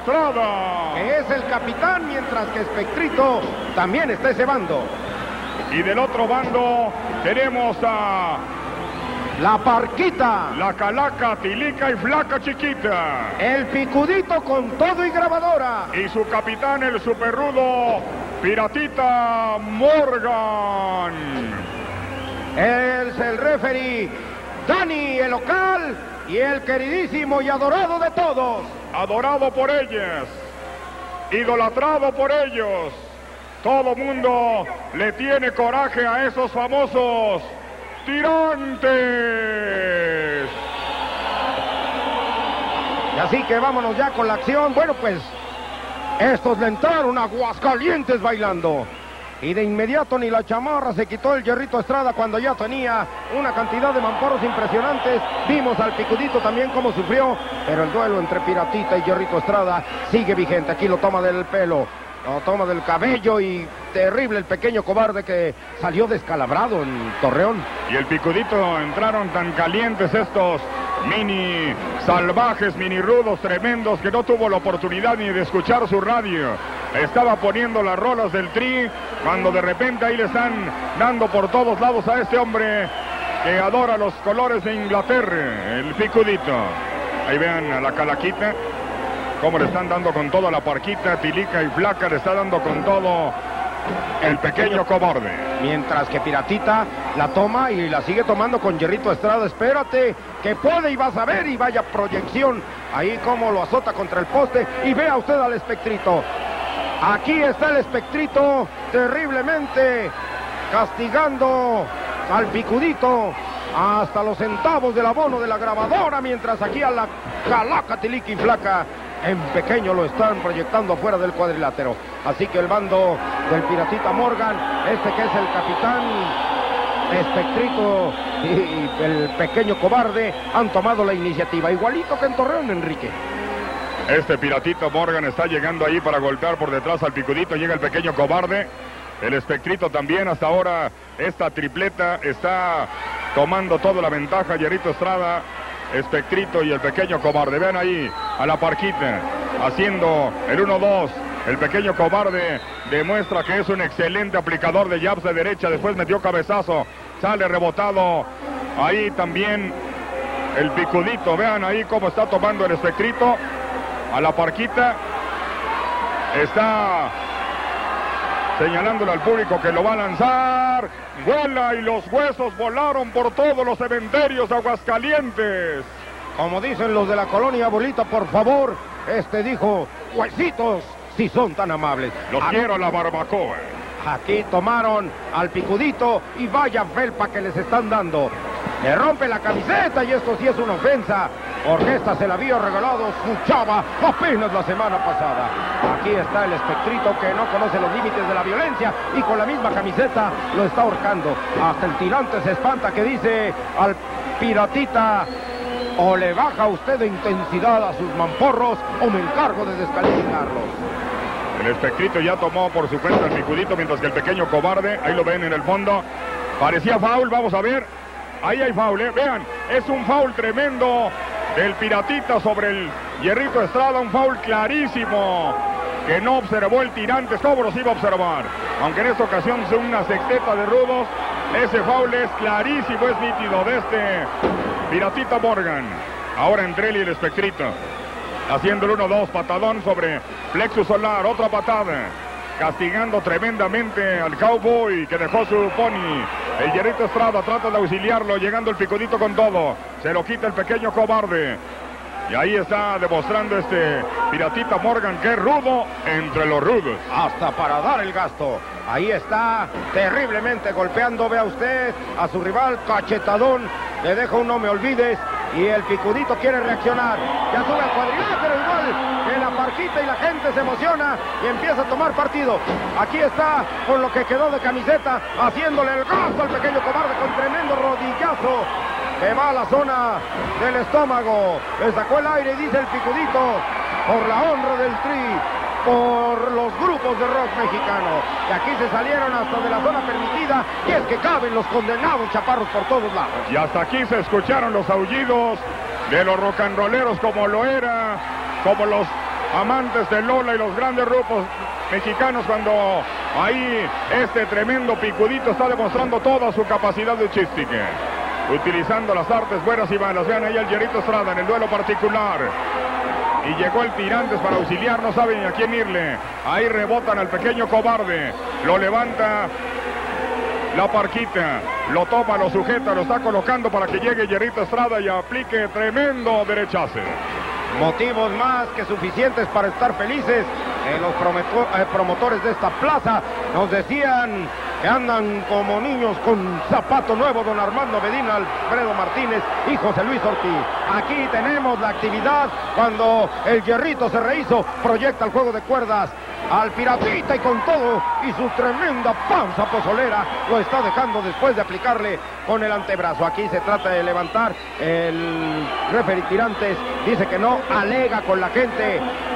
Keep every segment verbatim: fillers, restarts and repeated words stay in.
Estrada, que es el capitán, mientras que Espectrito también está ese bando. Y del otro bando tenemos a La Parquita, la Calaca, Tilica y Flaca Chiquita. el Picudito con todo y grabadora. Y su capitán, el superrudo Piratita Morgan. Es el referee Dani, el local, y el queridísimo y adorado de todos. Adorado por ellos, idolatrado por ellos. Todo mundo le tiene coraje a esos famosos tirantes. Y así que vámonos ya con la acción. Bueno, pues estos le entraron a Aguascalientes bailando. Y de inmediato ni la chamarra se quitó el Hierrito Estrada cuando ya tenía una cantidad de mamporros impresionantes. Vimos al Picudito también cómo sufrió, pero el duelo entre Piratita y Hierrito Estrada sigue vigente. Aquí lo toma del pelo, lo toma del cabello, y terrible el pequeño cobarde que salió descalabrado en Torreón. Y el Picudito, entraron tan calientes estos mini salvajes, mini rudos tremendos, que no tuvo la oportunidad ni de escuchar su radio. Estaba poniendo las rolas del Tri, cuando de repente ahí le están dando por todos lados a este hombre que adora los colores de Inglaterra, el Picudito. Ahí vean a la Calaquita, cómo le están dando con todo a la Parquita, Tilica y Flaca, le está dando con todo el pequeño cobarde. Mientras que Piratita la toma y la sigue tomando con Hierrito Estrada. Espérate, que puede y vas a ver, y vaya proyección. Ahí como lo azota contra el poste, y vea usted al Espectrito. Aquí está el Espectrito terriblemente castigando al Picudito hasta los centavos del abono de la grabadora, mientras aquí a la Calaca, Tilica y Flaca en pequeño lo están proyectando fuera del cuadrilátero. Así que el bando del Piratita Morgan, este que es el capitán, Espectrito y el pequeño cobarde, han tomado la iniciativa, igualito que en Torreón, Enrique. Este Piratito Morgan está llegando ahí para golpear por detrás al Picudito. Llega el pequeño cobarde, el Espectrito también. Hasta ahora esta tripleta está tomando toda la ventaja. Hierrito Estrada, Espectrito y el pequeño cobarde. Vean ahí a la Parquita haciendo el uno dos. El pequeño cobarde demuestra que es un excelente aplicador de jabs de derecha. Después metió cabezazo, sale rebotado. Ahí también el Picudito. Vean ahí cómo está tomando el Espectrito a la Parquita. Está señalándole al público que lo va a lanzar. Vuela, y los huesos volaron por todos los cementerios de Aguascalientes. Como dicen los de la colonia Bolita, por favor, este dijo, huesitos, si son tan amables. Los quiero a la barbacoa. Aquí tomaron al Picudito, y vaya felpa que les están dando. Le rompe la camiseta, y esto sí es una ofensa, porque esta se la había regalado su chava apenas la semana pasada. Aquí está el Espectrito, que no conoce los límites de la violencia, y con la misma camiseta lo está ahorcando. Hasta el tirante se espanta, que dice al Piratita, o le baja usted de intensidad a sus mamporros, o me encargo de descalificarlos. El Espectrito ya tomó por su cuenta el Picudito, mientras que el pequeño cobarde, ahí lo ven en el fondo, parecía foul. Vamos a ver, ahí hay foul, ¿eh? Vean, es un foul tremendo del Piratita sobre el Hierrito Estrada, un foul clarísimo que no observó el tirante. ¿Cómo los iba a observar? Aunque en esta ocasión es una sexteta de rudos, ese foul es clarísimo, es nítido de este Piratita Morgan. Ahora entre él y el Espectrito, haciendo el uno dos, patadón sobre plexus solar, otra patada, castigando tremendamente al Cowboy, que dejó su pony. El Hierrito Estrada trata de auxiliarlo, llegando el Picudito con todo, se lo quita el pequeño cobarde. Y ahí está demostrando este Piratita Morgan que es rudo entre los rudos. Hasta para dar el gasto. Ahí está terriblemente golpeando, vea usted, a su rival, cachetadón. Le deja un no me olvides, y el Picudito quiere reaccionar. Ya sube al cuadrilátero, igual que la Parquita, y la gente se emociona y empieza a tomar partido. Aquí está con lo que quedó de camiseta, haciéndole el gasto al pequeño cobarde con tremendo rodillazo que va a la zona del estómago. Le sacó el aire, y dice el Picudito, por la honra del Tri, por los grupos de rock mexicano, que aquí se salieron hasta de la zona permitida, y es que caben los condenados chaparros por todos lados. Y hasta aquí se escucharon los aullidos de los rock and rolleros, como lo era, como los amantes de Lola y los grandes grupos mexicanos, cuando ahí este tremendo picudito está demostrando toda su capacidad de chistique, utilizando las artes buenas y malas. Vean ahí al Hierrito Estrada en el duelo particular. Y llegó el Tirantes para auxiliar, no saben a quién irle. Ahí rebotan al pequeño Cobarde. Lo levanta la Parquita. Lo toma, lo sujeta, lo está colocando para que llegue Hierrito Estrada y aplique tremendo derechazo. Motivos más que suficientes para estar felices. Eh, los eh, promotores de esta plaza nos decían que andan como niños con zapato nuevo, don Armando Medina, Alfredo Martínez y José Luis Ortiz. Aquí tenemos la actividad cuando el Hierrito se rehizo, proyecta el juego de cuerdas al Piratita y con todo y su tremenda panza pozolera lo está dejando después de aplicarle con el antebrazo. Aquí se trata de levantar, el referee Tirantes dice que no, alega con la gente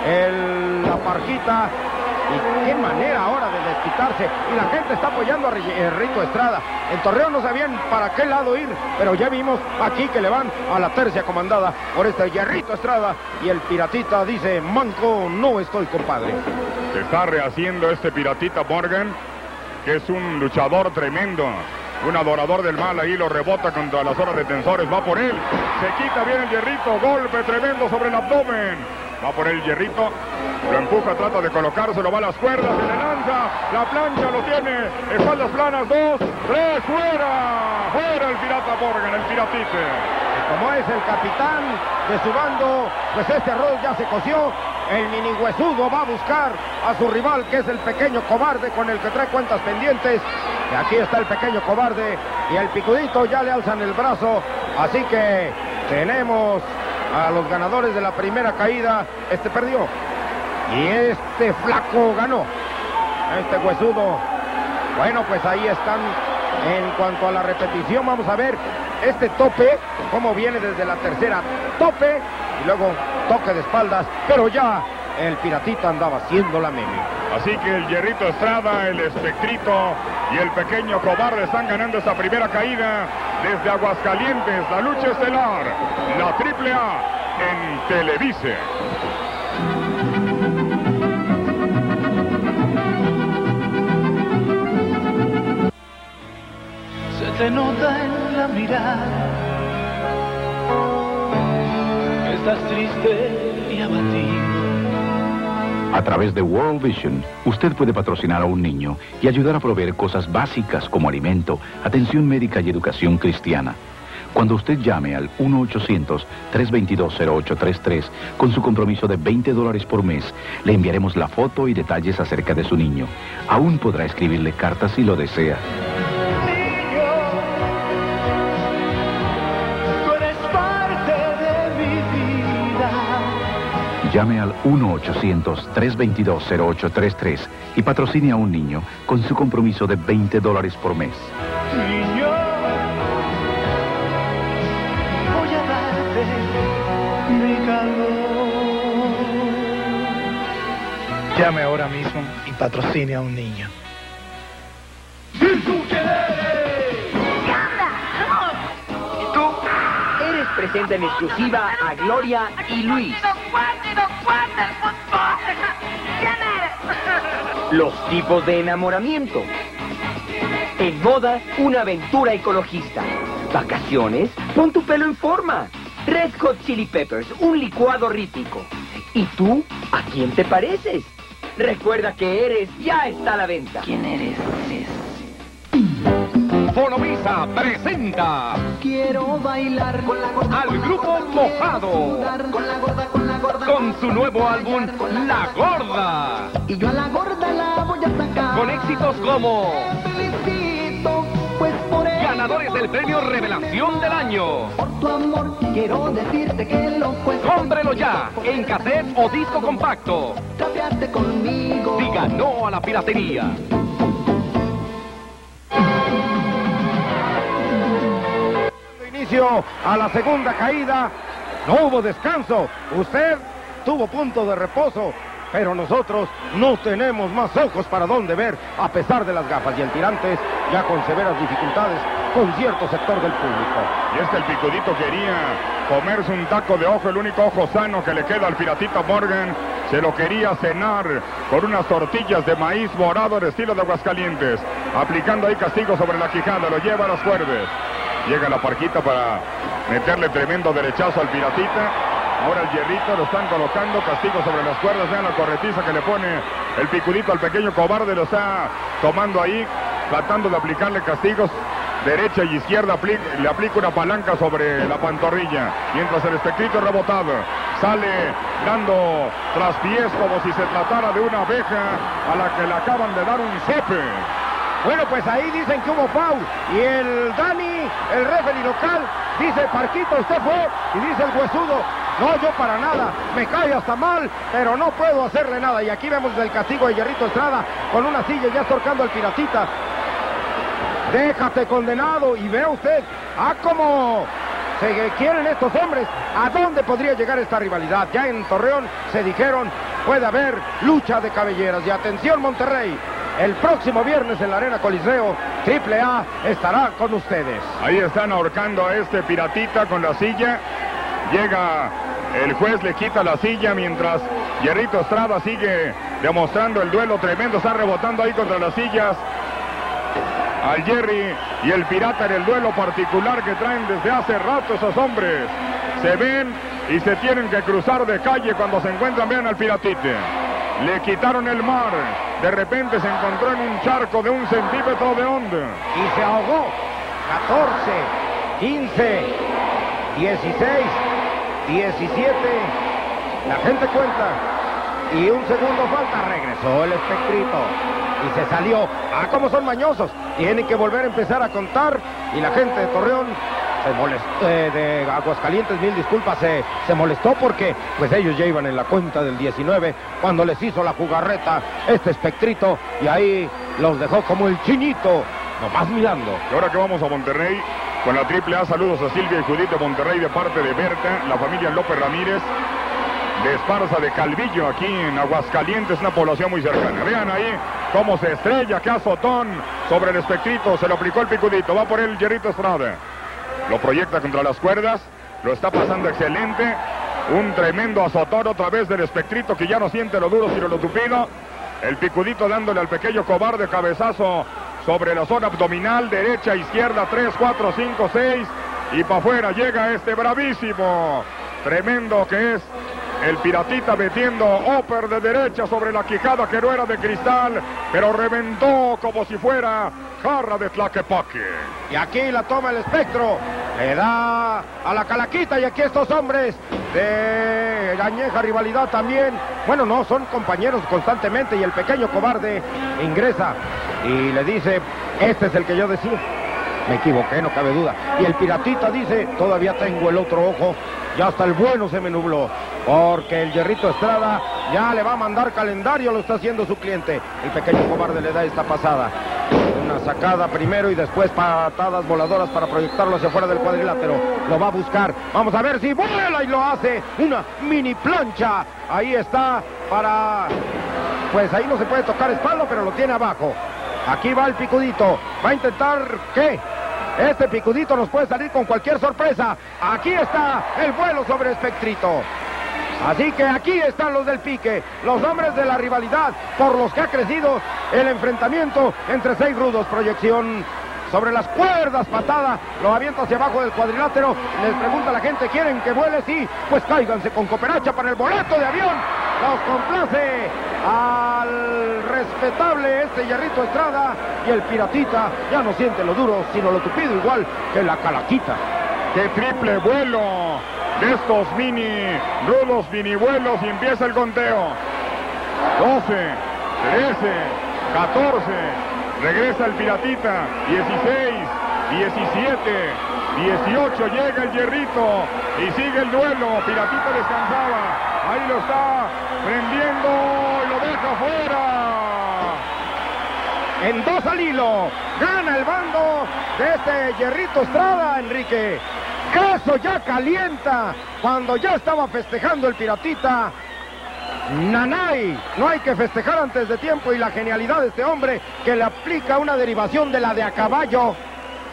el, la Parquita. Y qué manera ahora de desquitarse. Y la gente está apoyando a Hierrito Estrada. En Torreón no sabían para qué lado ir, pero ya vimos aquí que le van a la tercia comandada por este Hierrito Estrada. Y el Piratita dice: manco, no estoy, compadre. Se está rehaciendo este Piratita Morgan, que es un luchador tremendo, un adorador del mal. Ahí lo rebota contra las horas de tensores, va por él, se quita bien el Hierrito, golpe tremendo sobre el abdomen. Va por el Hierrito, lo empuja, trata de colocárselo, va a las cuerdas, se le lanza, la plancha lo tiene, espaldas planas, dos, tres, fuera, fuera el Pirata Morgan, el Piratite. Como es el capitán de su bando, pues este arroz ya se coció. El mini huesudo va a buscar a su rival, que es el pequeño Cobarde, con el que trae cuentas pendientes. Y aquí está el pequeño Cobarde y el Picudito ya le alzan el brazo. Así que tenemos a los ganadores de la primera caída. Este perdió y este flaco ganó. Este huesudo. Bueno, pues ahí están. En cuanto a la repetición, vamos a ver este tope, cómo viene desde la tercera. Tope y luego toque de espaldas, pero ya el Piratita andaba haciendo la meme. Así que el Hierrito Estrada, el Espectrito y el pequeño Cobarde están ganando esta primera caída desde Aguascalientes. La lucha estelar, la triple A en Televisa. Se te nota en la mirada, estás triste y abatido. A través de World Vision, usted puede patrocinar a un niño y ayudar a proveer cosas básicas como alimento, atención médica y educación cristiana. Cuando usted llame al uno ochocientos, tres veintidós, cero ocho treinta y tres con su compromiso de veinte dólares por mes, le enviaremos la foto y detalles acerca de su niño. Aún podrá escribirle cartas si lo desea. Llame al uno ochocientos, tres veintidós, cero ocho treinta y tres y patrocine a un niño con su compromiso de veinte dólares por mes. Niño, voy a darte mi calor. Llame ahora mismo y patrocine a un niño. Presenta en exclusiva a Gloria y Luis. Los tipos de enamoramiento. En boda, una aventura ecologista. Vacaciones, pon tu pelo en forma. Red Hot Chili Peppers, un licuado rítmico. ¿Y tú, a quién te pareces? Recuerda que Eres ya está a la venta. ¿Quién eres? Fonovisa presenta Quiero bailar con la gorda, al grupo Mojado con la gorda, con la gorda, con su nuevo álbum La Gorda, y yo a la gorda la voy a sacar. con éxitos como Felicito, pues por eso, ganadores del premio Revelación del Año. por tu amor quiero decirte que lo fue. Cómprelo ya en cassette o disco compacto. Cambiarte conmigo. Diga no a la piratería. Inicio a la segunda caída, no hubo descanso, usted tuvo punto de reposo, pero nosotros no tenemos más ojos para dónde ver a pesar de las gafas, y el Tirantes ya con severas dificultades con cierto sector del público. Y es que el picudito quería comerse un taco de ojo, el único ojo sano que le queda al piratita Morgan. Se lo quería cenar con unas tortillas de maíz morado de estilo de Aguascalientes. Aplicando ahí castigo sobre la quijada, lo lleva a las cuerdas. Llega la parquita para meterle tremendo derechazo al piratita. Ahora el hierrito lo están colocando, castigo sobre las cuerdas. Vean la corretiza que le pone el picudito al pequeño cobarde, lo está tomando ahí, tratando de aplicarle castigos. Derecha y izquierda, le aplica una palanca sobre la pantorrilla, mientras el espectrito rebotado sale dando traspiés como si se tratara de una abeja a la que le acaban de dar un sope. Bueno, pues ahí dicen que hubo foul, y el Dani, el referee local, dice: Parquito, usted fue, y dice el huesudo: no, yo para nada, me cae hasta mal, pero no puedo hacerle nada. Y aquí vemos el castigo de Hierrito Estrada con una silla ya estorcando al piratita. Déjate, condenado. Y vea usted, ah, cómo se quieren estos hombres. ¿A dónde podría llegar esta rivalidad? Ya en Torreón se dijeron, puede haber lucha de cabelleras. Y atención, Monterrey, el próximo viernes en la Arena Coliseo, Triple A estará con ustedes. Ahí están ahorcando a este piratita con la silla. Llega el juez, le quita la silla, mientras Hierrito Estrada sigue demostrando el duelo tremendo. Está rebotando ahí contra las sillas al Jerry y el pirata en el duelo particular que traen desde hace rato esos hombres. Se ven y se tienen que cruzar de calle cuando se encuentran. Vean al piratite. Le quitaron el mar. De repente se encontró en un charco de un centímetro de hondo. Y se ahogó. catorce, quince, dieciséis, diecisiete. La gente cuenta. Y un segundo falta. Regresó el espectrito. Y se salió. Ah, cómo son mañosos. Tienen que volver a empezar a contar. Y la gente de Torreón se molestó, eh, de Aguascalientes, mil disculpas, se, se molestó porque pues ellos ya iban en la cuenta del diecinueve cuando les hizo la jugarreta este espectrito. Y ahí los dejó como el chinito, nomás mirando. Y ahora que vamos a Monterrey con la Triple A, saludos a Silvia y Judith de Monterrey de parte de Berta, la familia López Ramírez de Esparza de Calvillo, aquí en Aguascalientes, una población muy cercana. Vean ahí cómo se estrella, que azotón sobre el espectrito, se lo aplicó el picudito, va por el Hierrito Estrada. Lo proyecta contra las cuerdas, lo está pasando excelente. Un tremendo azotón otra vez del espectrito, que ya no siente lo duro sino lo tupido. El picudito dándole al pequeño cobarde cabezazo sobre la zona abdominal, derecha, izquierda, tres, cuatro, cinco, seis. Y para afuera llega este bravísimo, tremendo que es el piratita, metiendo upper de derecha sobre la quijada que no era de cristal, pero reventó como si fuera jarra de Tlaquepaque. Y aquí la toma el espectro, le da a la calaquita, y aquí estos hombres de añeja rivalidad también, bueno, no, son compañeros constantemente, y el pequeño cobarde ingresa y le dice: este es el que yo decía. Me equivoqué, no cabe duda. Y el piratita dice: todavía tengo el otro ojo. Ya hasta el bueno se me nubló. Porque el Hierrito Estrada ya le va a mandar calendario, lo está haciendo su cliente. El pequeño cobarde le da esta pasada. Una sacada primero y después patadas voladoras para proyectarlo hacia afuera del cuadrilátero. Lo va a buscar. Vamos a ver si vuela, y lo hace. Una mini plancha. Ahí está para... Pues ahí no se puede tocar espalda, pero lo tiene abajo. Aquí va el picudito. Va a intentar... ¿qué? Este picudito nos puede salir con cualquier sorpresa. Aquí está el vuelo sobre espectrito. Así que aquí están los del pique, los hombres de la rivalidad, por los que ha crecido el enfrentamiento entre seis rudos. Proyección sobre las cuerdas, patada, lo avienta hacia abajo del cuadrilátero. Les pregunta a la gente: ¿quieren que vuele? Sí, pues cáiganse con cooperacha para el boleto de avión. Los complace al respetable este Hierrito Estrada, y el piratita ya no siente lo duro sino lo tupido, igual que la calaquita. ¡Qué triple vuelo de estos mini rudos, mini vuelos! Y empieza el conteo. doce, trece, catorce, regresa el piratita, dieciséis, diecisiete, dieciocho, llega el Hierrito y sigue el duelo. Piratita descansaba, ahí lo está prendiendo y lo deja fuera. En dos al hilo, gana el bando de este Hierrito Estrada, Enrique. Eso ya calienta cuando ya estaba festejando el piratita. Nanay, no hay que festejar antes de tiempo, y la genialidad de este hombre que le aplica una derivación de la de a caballo.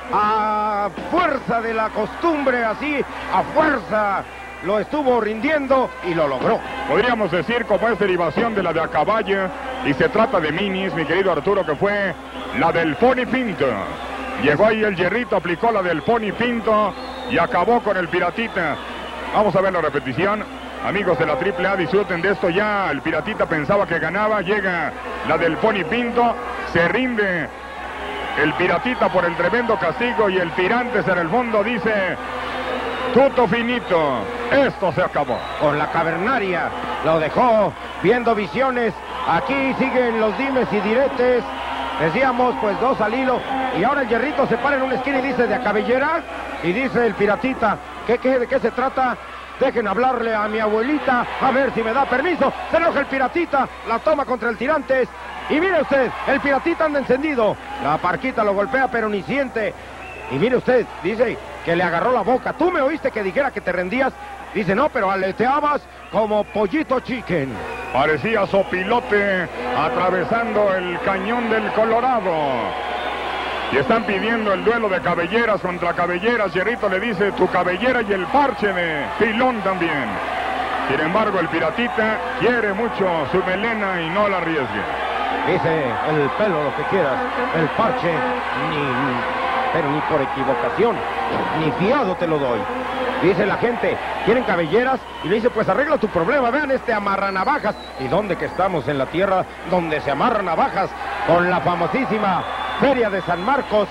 a fuerza de la costumbre, así, a fuerza, lo estuvo rindiendo y lo logró. Podríamos decir como es derivación de la de Acaballa, y se trata de minis, mi querido Arturo, que fue la del Pony Pinto. Llegó ahí el Hierrito, aplicó la del Pony Pinto y acabó con el Piratita. Vamos a ver la repetición. Amigos de la triple A, disfruten de esto ya. El Piratita pensaba que ganaba, llega la del Pony Pinto, se rinde el Piratita por el tremendo castigo y el Tirantes en el fondo dice: tutto finito, esto se acabó. Con la cavernaria lo dejó viendo visiones. Aquí siguen los dimes y diretes. Decíamos, pues dos al hilo. Y ahora el Hierrito se para en una esquina y dice: de a cabellera. Y dice el Piratita: ¿qué, qué, ¿de qué se trata? Dejen hablarle a mi abuelita, a ver si me da permiso. Se enoja el Piratita, la toma contra el Tirantes. Y mire usted, el Piratita anda encendido. La Parquita lo golpea, pero ni siente. Y mire usted, dice que le agarró la boca. ¿Tú me oíste que dijera que te rendías? Dice: no, pero aleteabas como pollito chicken. Parecía sopilote atravesando el cañón del Colorado. Y están pidiendo el duelo de cabelleras contra cabelleras. Hierrito le dice: tu cabellera y el parche de Pilón también. Sin embargo, el Piratita quiere mucho su melena y no la arriesgue. Dice: el pelo, lo que quieras, el parche, ni, pero ni por equivocación, ni fiado te lo doy. Dice la gente: ¿quieren cabelleras? Y le dice: pues arregla tu problema, vean este amarranavajas. ¿Y dónde que estamos? En la tierra donde se amarran navajas, con la famosísima Feria de San Marcos.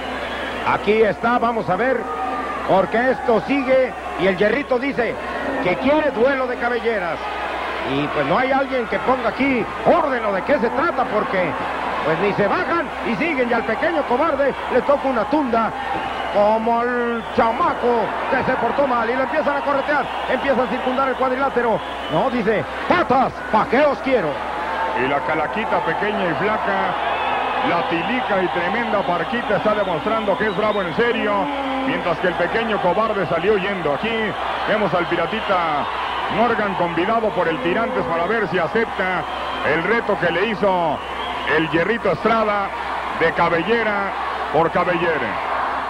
Aquí está, vamos a ver, porque esto sigue. Y el Hierrito dice que quiere duelo de cabelleras. Y pues no hay alguien que ponga aquí orden o de qué se trata, porque pues ni se bajan y siguen. Y al pequeño cobarde le toca una tunda, como al chamaco que se portó mal, y lo empiezan a corretear, empiezan a circundar el cuadrilátero. No, dice: patas, ¿pa' qué os quiero? Y la calaquita pequeña y flaca, la tilica y tremenda Parquita, está demostrando que es bravo en serio, mientras que el pequeño cobarde salió huyendo. Aquí vemos al Piratita Morgan convidado por el Tirantes para ver si acepta el reto que le hizo el Hierrito Estrada de cabellera por cabellera.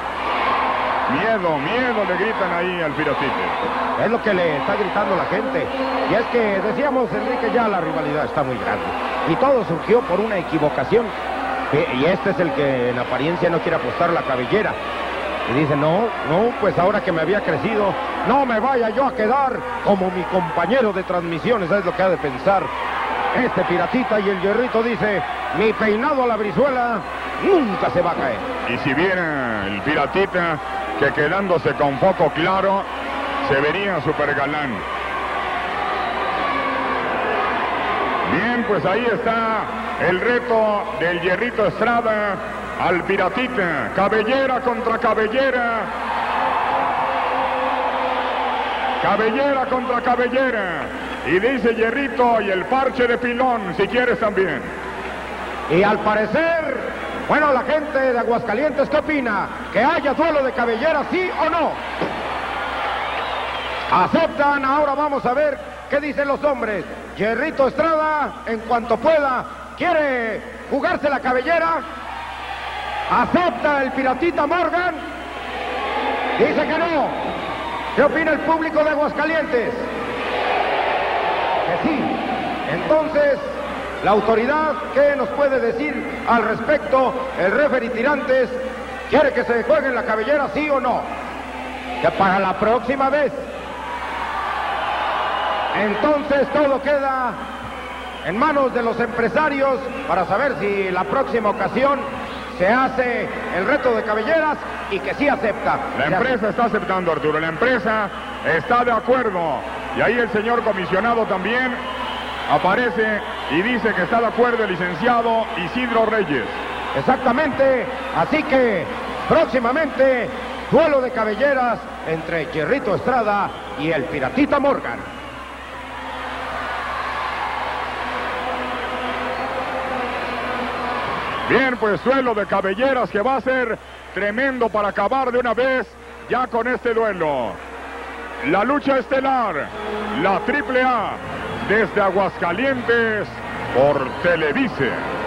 Miedo, miedo le gritan ahí al Piratita. Es lo que le está gritando la gente. Y es que decíamos, Enrique, ya la rivalidad está muy grande. Y todo surgió por una equivocación. Y este es el que en apariencia no quiere apostar la cabellera. Y dice: no, no, pues ahora que me había crecido, no me vaya yo a quedar como mi compañero de transmisiones. Es lo que ha de pensar este Piratita. Y el Hierrito dice: mi peinado a la Brizuela nunca se va a caer. Y si viera el Piratita que quedándose con foco claro, se vería super galán. Bien, pues ahí está el reto del Hierrito Estrada al Piratita. Cabellera contra cabellera. Cabellera contra cabellera. Y dice Hierrito: y el parche de Pilón, si quieres también. Y al parecer, bueno, la gente de Aguascalientes, ¿qué opina? ¿Que haya duelo de cabellera, sí o no? ¿Aceptan? Ahora vamos a ver qué dicen los hombres. Hierrito Estrada, en cuanto pueda, quiere jugarse la cabellera. ¿Acepta el Piratita Morgan? Dice que no. ¿Qué opina el público de Aguascalientes? Que sí. Entonces, la autoridad, ¿qué nos puede decir al respecto? El referee Tirantes, ¿quiere que se juegue en la cabellera, sí o no? Que para la próxima vez. Entonces todo queda en manos de los empresarios para saber si la próxima ocasión se hace el reto de cabelleras y que sí acepta. La empresa está aceptando, Arturo, la empresa está de acuerdo. Y ahí el señor comisionado también aparece y dice que está de acuerdo el licenciado Isidro Reyes. Exactamente, así que próximamente duelo de cabelleras entre Hierrito Estrada y el Piratita Morgan. Bien, pues duelo de cabelleras que va a ser tremendo para acabar de una vez ya con este duelo. La lucha estelar, la triple A, desde Aguascalientes por Televisa.